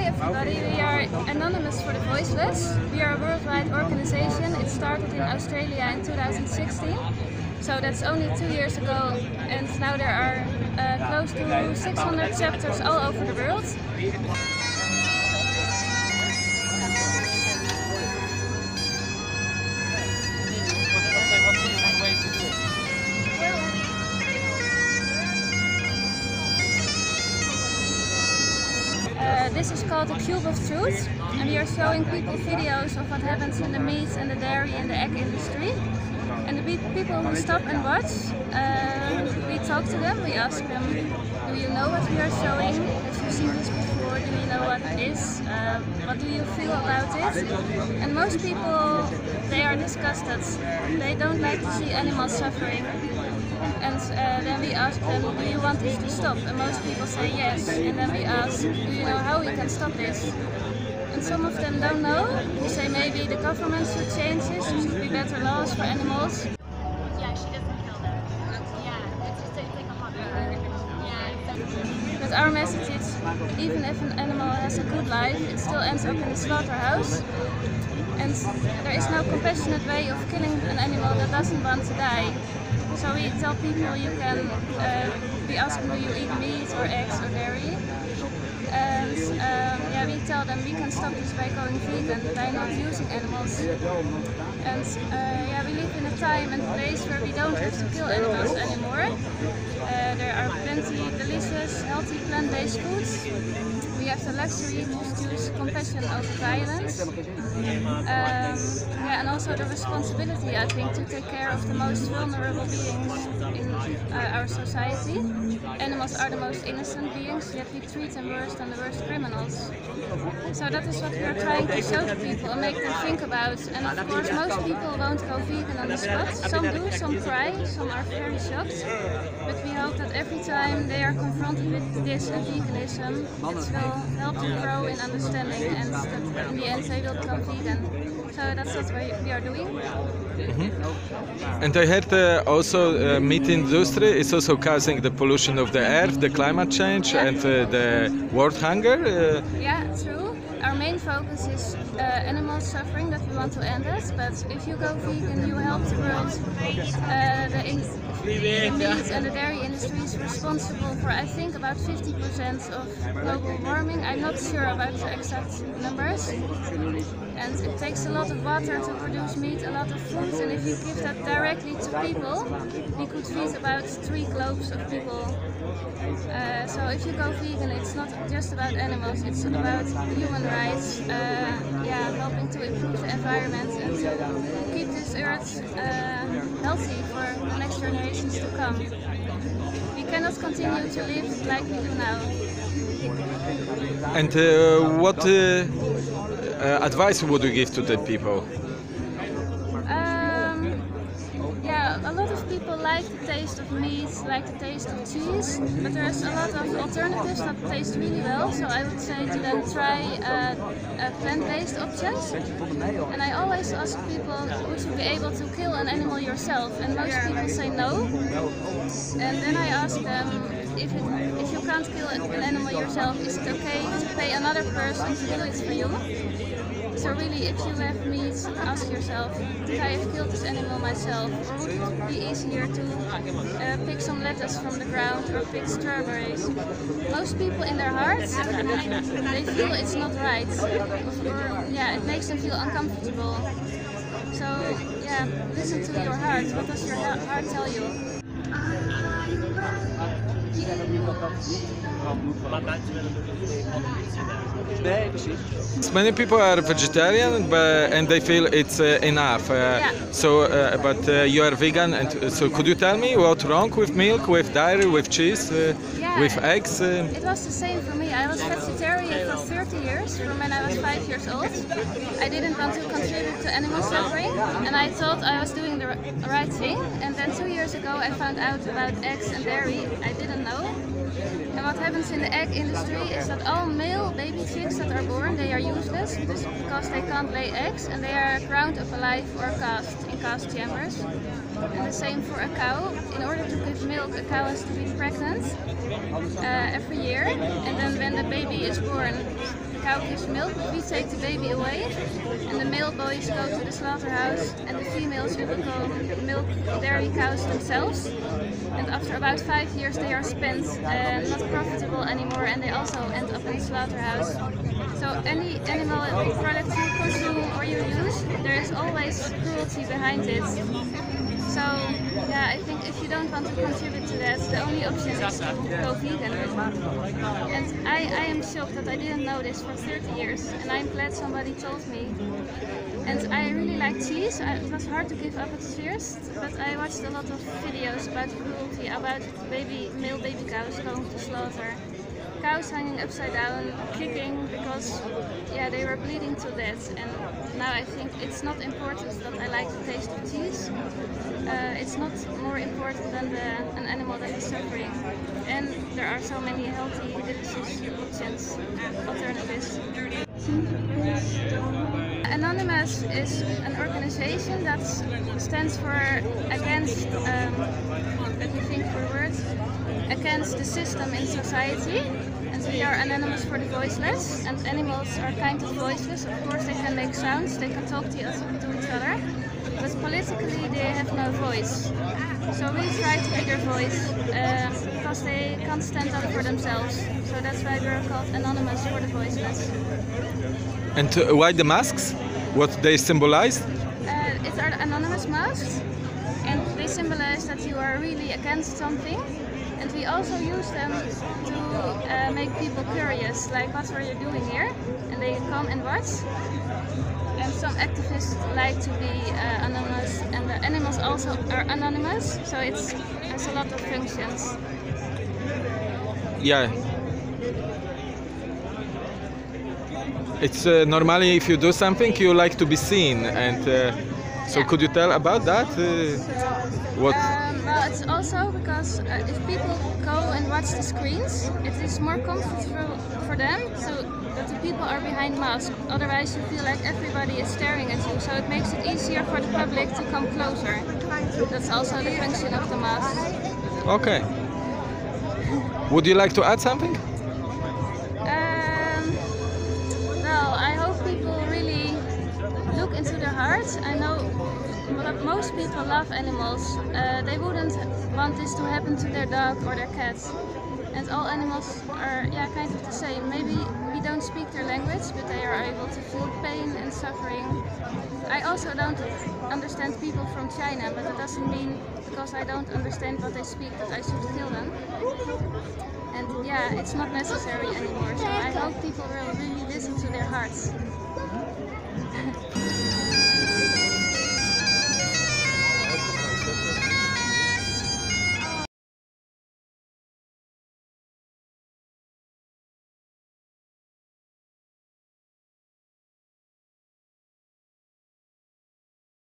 everybody, we are Anonymous for the Voiceless. We are a worldwide organization. It started in Australia in 2016, so that's only 2 years ago, and now there are close to 600 chapters all over the world. This is called the Cube of Truth, and we are showing people videos of what happens in the meat and the dairy and the egg industry. And the people who stop and watch, we talk to them, we ask them, do you know what we are showing? Have you seen this before? Do you know what it is? What do you feel about it? And most people, they are disgusted. They don't like to see animals suffering. And then we ask them, do you want this to stop? And most people say yes. And then we ask, do you know how we can stop this? And some of them don't know. We say maybe the government should change this, there should be better laws for animals. Yeah, she doesn't kill them. Yeah, it's like a hot bird. Yeah. But our message is, even if an animal has a good life, it still ends up in the slaughterhouse. And there is no compassionate way of killing an animal that doesn't want to die. So we tell people you can, we ask them, do you eat meat or eggs or dairy? And yeah, we tell them we can stop this by going vegan, by not using animals. And yeah, we live in a time and place where we don't have to kill animals anymore. There are plenty delicious, healthy plant-based foods. We have the luxury to choose compassion over violence. Yeah, and also the responsibility, I think, to take care of the most vulnerable beings in our society. Animals are the most innocent beings, yet we treat them worse than the worst criminals. So that is what we are trying to show to people and make them think about. And of course, most people won't go vegan on the spot. Some do, some try, some are very shocked. But we hope that every time they are confronted with this and veganism, it will help them grow in understanding, and that in the end they will become vegan. So that's what we are doing. Mm-hmm. And I heard also meat industry is also causing the pollution of the earth, the climate change, yeah. and the world hunger. Yeah, true. Our main focus is animal suffering, that we want to end it. But if you go vegan, you help the world. The meat and the dairy industry is responsible for, I think, about 50% of global warming. I'm not sure about the exact numbers. And it takes a lot of water to produce meat, a lot of food, and if you give that directly to people, we could feed about 3 globes of people. So if you go vegan, it's not just about animals, it's about human rights, yeah, helping to improve the environment and to keep this earth healthy for the next generations to come. We cannot continue to live like we do now. And what advice would you give to the people? Yeah, a lot of people like the taste of meat, like the taste of cheese, but there's a lot of alternatives that taste really well, so I would say to them try plant-based options. And I always ask people, would you be able to kill an animal yourself? And most people say no. And then I ask them, if you can't kill an animal yourself, is it okay to pay another person to kill it for you? So really, if you have meat, ask yourself, could I have killed this animal myself? Or would it be easier to pick some lettuce from the ground or pick strawberries? Most people in their hearts, they feel it's not right. Or yeah, it makes them feel uncomfortable. So yeah, listen to your heart. What does your heart tell you? Many people are vegetarian, and they feel it's enough. So, but you are vegan, and so could you tell me what's wrong with milk, with dairy, with cheese, with eggs? It was the same for me. I was vegetarian for 30 years, from when I was 5 years old. I didn't want to contribute to animal suffering, and I thought I was doing the right thing. And then 2 years ago I found out about eggs and dairy. I didn't know. And what happens in the egg industry is that all male baby chicks that are born, they are useless because they can't lay eggs, and they are ground up alive or cast in cast chambers. And the same for a cow. In order to give milk, a cow has to be pregnant every year. And then when the baby is born, the cow gives milk, we take the baby away. And the male boys go to the slaughterhouse and the females will become milk dairy cows themselves. And after about 5 years they are spent not profitable anymore, and they also end up in the slaughterhouse. So any animal product you consume or you use, there is always cruelty behind it. So yeah, I think if you don't want to contribute to that, the only option is to go vegan. And I am shocked that I didn't know this for 30 years, and I'm glad somebody told me. And I really like cheese. It was hard to give up at first, but I watched a lot of videos about cruelty, about male baby cows going to slaughter. Cows hanging upside down, kicking because they were bleeding to death. And now I think it's not important that I like the taste of cheese. It's not more important than an animal that is suffering. And there are so many healthy, delicious options, alternatives. Anonymous is an organization that stands for against, let me think for words, against the system in society. And we are anonymous for the voiceless, and animals are kind of voiceless. Of course they can make sounds, they can talk to each other, but politically they have no voice. So we try to be their voice because they can't stand up for themselves. So that's why we're called Anonymous for the voiceless. And why the masks? What they symbolize? It's our anonymous masks, and they symbolize that you are really against something. And we also use them to make people curious, like what are you doing here? And they come and watch. And some activists like to be anonymous, and the animals also are anonymous, so it has a lot of functions. Yeah. It's normally if you do something you like to be seen, and so could you tell about that? What? Well, it's also because if people go and watch the screens, it is more comfortable for them so that the people are behind masks. Otherwise you feel like everybody is staring at you, so it makes it easier for the public to come closer. That's also the function of the mask. Okay. Would you like to add something? Well, I hope people really look into their hearts. I know most people love animals. They wouldn't want this to happen to their dog or their cat. And all animals are kind of the same. Maybe we don't speak their language, but they are able to feel pain and suffering. I also don't understand people from China, but that doesn't mean because I don't understand what they speak that I should kill them. And it's not necessary anymore. So I hope people will really